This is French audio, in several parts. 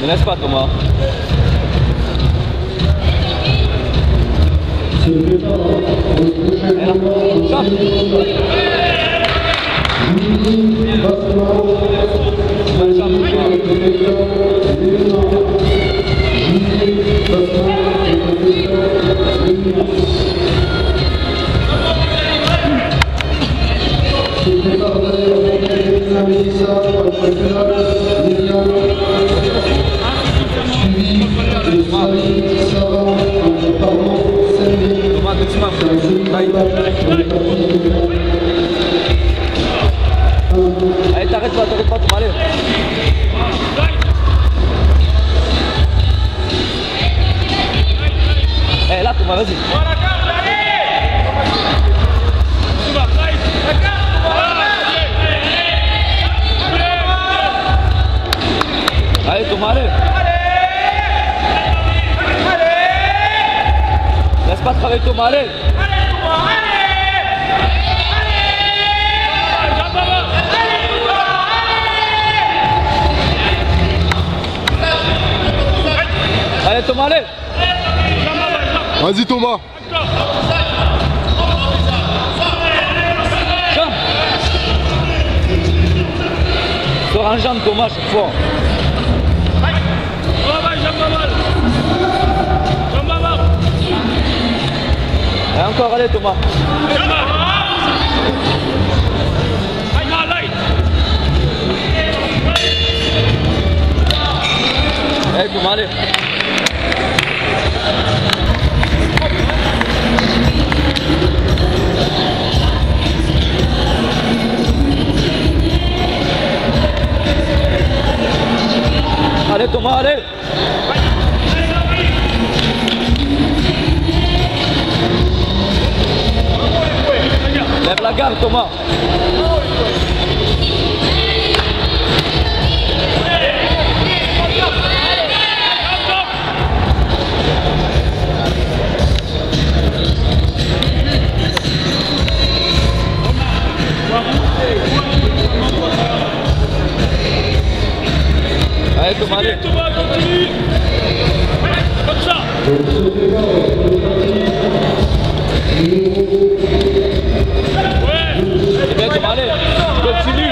Ne laisse pas Thomas. Et là, chope. Allez, t'arrêtes pas Thomas, allez. Eh là Thomas, vas-y. Allez Thomas, allez. Laisse pas travailler Thomas, allez. Allez Thomas, allez. Vas-y Thomas. Jambe. Sors un jambe Thomas chaque fois. Et encore, allez Thomas. Allez Thomas, allez. Allez Thomas, allez. Lève la garde Thomas. Allez Thomas, allez. Thomas, continue. Comme ça. C'est bien Thomas, allez. Continue.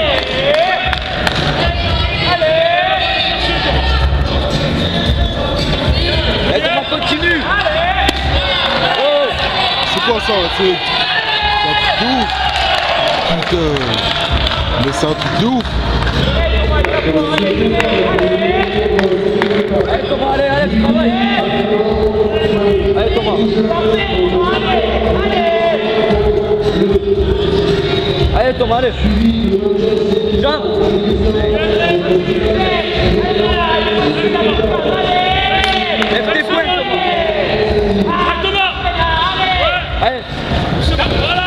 Allez Thomas, continue. Oh. C'est quoi ça? C'est un truc de ouf. Putain. Mais c'est un truc de ouf. Allez Thomas, allez, allez, tu travailles. Allez Thomas. Allez Thomas, allez. Jump. Lève tes fouets Thomas. Allez. Voilà.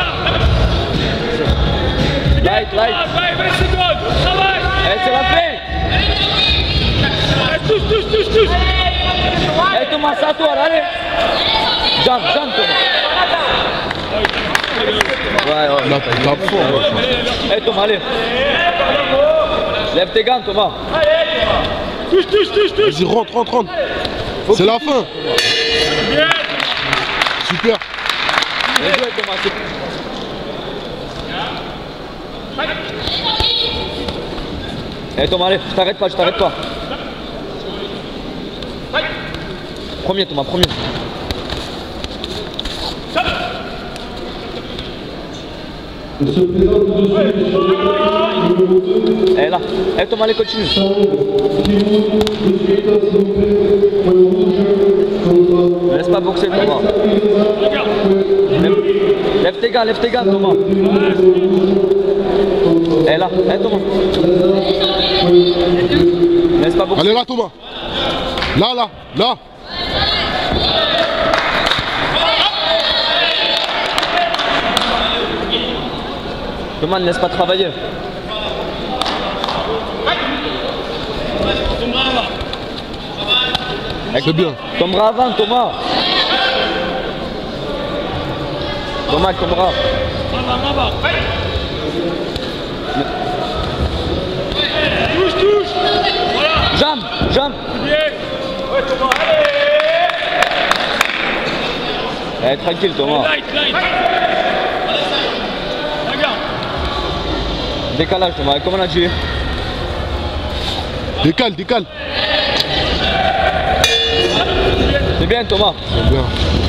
Light, light. Allez, c'est la fin. Touche. Allez Thomas, c'est à toi, allez. Jump Thomas. Ouais. Là, tu tapes fort. Allez Thomas, allez. Lève tes gants Thomas. Touche. Vas-y, rentre. C'est la fin. Super. Bien joué Thomas. Allez Thomas, allez, je t'arrête pas. Premier Thomas, premier. Et là, allez Thomas, allez, continue. Ne laisse pas boxer Thomas. Lève tes gants Thomas. Et là, allez Thomas. Ne laisse pas boxer. Allez là Thomas. Là. Thomas, ne laisse pas travailler. C'est bien. Ton bras avant, Thomas. Thomas, avec ton bras. Touche. Voilà. Jambe. Bien. Eh, tranquille Thomas. Light. Regarde. Décalage Thomas, comme on a dit. Décale. C'est bien Thomas. C'est bien.